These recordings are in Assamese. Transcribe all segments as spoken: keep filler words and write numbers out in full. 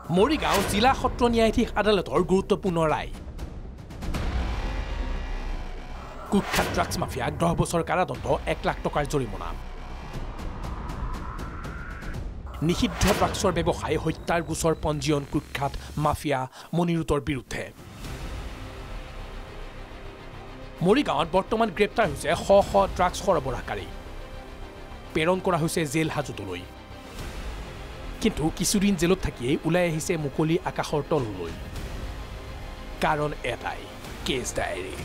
Morigaon জিলা সত্ৰ ন্যায়াধীশ আদালতৰ গুৰুত্বপূৰ্ণ ৰায় কুখ্যাত ড্ৰাগছ মাফিয়াক দহ বছৰ কাৰাদণ্ড এক লাখ টকাৰ জৰিমনা নিষিদ্ধ ড্ৰাগছৰ ব্যৱসায় হত্যাৰ গোচৰ পঞ্জীয়ন কুখ্যাত মাফিয়া মনিৰুতৰ বিৰুদ্ধে মৰিগাঁৱত বৰ্তমান গ্ৰেপ্তাৰ হৈছে শ শ ড্ৰাগছ সৰবৰাহকাৰী প্ৰেৰণ কৰা হৈছে জেল হাজতলৈ কিন্তু কিছুদিন জেলত থাকিয়েই ওলাই আহিছে মুকলি আকাশৰ তললৈ কাৰণ এটাই কেছ ডায়েৰী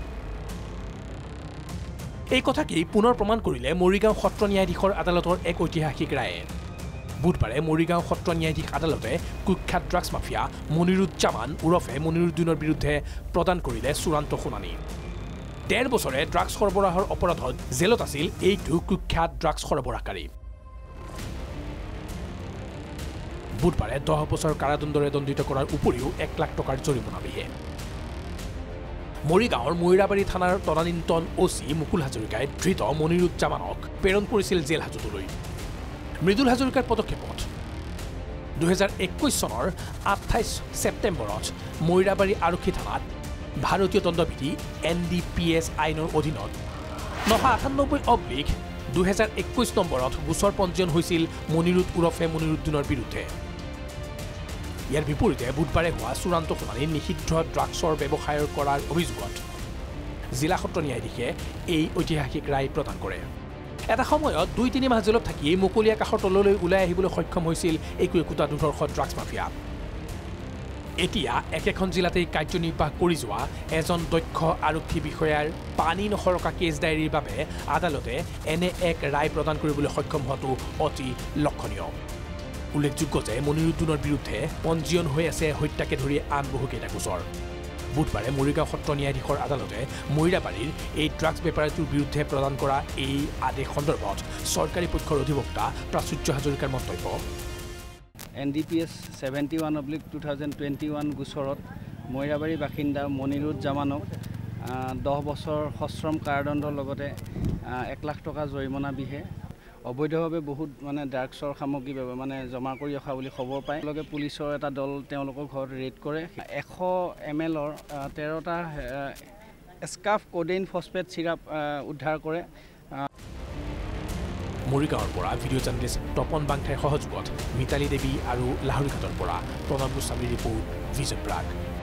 এই কথাকেই পুনৰ প্ৰমাণ কৰিলে মৰিগাঁও সত্ৰ ন্যায়াধীশৰ আদালতৰ এক ঐতিহাসিক ৰায়ে বুধবাৰে মৰিগাঁও সত্ৰ ন্যায়াধীশ আদালতে কুখ্যাত ড্ৰাগছ মাফিয়া মনিৰুজ্জামান ওৰফে মনিৰুদ্দিনৰ বিৰুদ্ধে প্ৰদান কৰিলে চূড়ান্ত শুনানি ডেৰ বছৰে ড্ৰাগছ সৰবৰাহৰ অপৰাধত জেলত আছিল এইটো কুখ্যাত ড্ৰাগছ সৰবৰাহকাৰী বুধবাৰে দহ বছৰ কাৰাদণ্ডৰে দণ্ডিত কৰাৰ উপৰিও এক লাখ টকাৰ জৰিমনা বিহে মৰিগাঁৱৰ মৈৰাবাৰী থানাৰ তদানীন্তন অচি মুকুল হাজৰিকাই ধৃত মনিৰুজ্জামানক প্ৰেৰণ কৰিছিল জেল হাজতলৈ মৃদুল হাজৰিকাৰ পদক্ষেপত দুহেজাৰ একৈশ চনৰ আঠাইছ ছেপ্টেম্বৰত মৈৰাবাৰী আৰক্ষী থানাত ভাৰতীয় দণ্ডবিধি এন ডি পি এছ আইনৰ অধীনত নশ আঠান্নব্বৈ অব্লিক দুহেজাৰ একৈশ নম্বৰত গোচৰ পঞ্জীয়ন হৈছিল মনিৰুদ ওৰফে মনিৰুদ্দিনৰ বিৰুদ্ধে ইয়াৰ বিপৰীতে বুধবাৰে হোৱা চূড়ান্ত শুনানি নিষিদ্ধ ড্ৰাগছৰ ব্যৱসায়ৰ কৰাৰ অভিযোগত জিলা সত্ৰ ন্যায়াধীশে এই ঐতিহাসিক ৰায় প্ৰদান কৰে এটা সময়ত দুই তিনি মাহ জেলত থাকি মুকলি আকাশৰ তললৈ ওলাই আহিবলৈ সক্ষম হৈছিল একো একোটা দুৰ্ধৰ্ষ ড্ৰাগছ মাফিয়া এতিয়া একেখন জিলাতেই কাৰ্যনিৰ্বাহ কৰি যোৱা এজন দক্ষ আৰক্ষী বিষয়াৰ পানী নসৰকা কেছ ডায়েৰীৰ বাবে আদালতে এনে এক ৰায় প্ৰদান কৰিবলৈ সক্ষম হোৱাটো অতি লক্ষণীয় উল্লেখযোগ্য যে মনিৰুদ্দিনৰ বিৰুদ্ধে পঞ্জীয়ন হৈ আছে হত্যাকে ধৰি আন বহুকেইটা গোচৰ বুধবাৰে মৰিগাঁও সত্ৰ ন্যায়াধীশৰ আদালতে মৈৰাবাৰীৰ এই ড্ৰাগছ বেপাৰীটোৰ বিৰুদ্ধে প্ৰদান কৰা এই আদেশ সন্দৰ্ভত চৰকাৰী পক্ষৰ অধিবক্তা প্ৰাচুৰ্য হাজৰিকাৰ মন্তব্য N D P S seventy one oblique two thousand twenty one গোচৰত মৈৰাবাৰী বাসিন্দা মনিৰুজ্জামানক দহ বছৰ সশ্ৰম কাৰাদণ্ডৰ লগতে এক লাখ টকা জৰিমনা বিহে অবৈধভাৱে বহুত মানে ড্ৰাগছৰ সামগ্ৰী মানে জমা কৰি ৰখা বুলি খবৰ পায় লগে পুলিচৰ এটা দল তেওঁলোকৰ ঘৰত ৰেড কৰে এশ এম এলৰ তেৰটা স্কাফ কোডেইন ফছফেট চিৰাপ উদ্ধাৰ কৰে মৰিগাঁৱৰ পৰা ভিডিঅ' জাৰ্নেলিষ্ট তপন বাংঠাইৰ সহযোগত মিতালী দেৱী আৰু লাহৰীঘাটৰ পৰা প্ৰণৱ গোস্বামীৰ ৰিপৰ্ট ভিজন প্ৰাগ।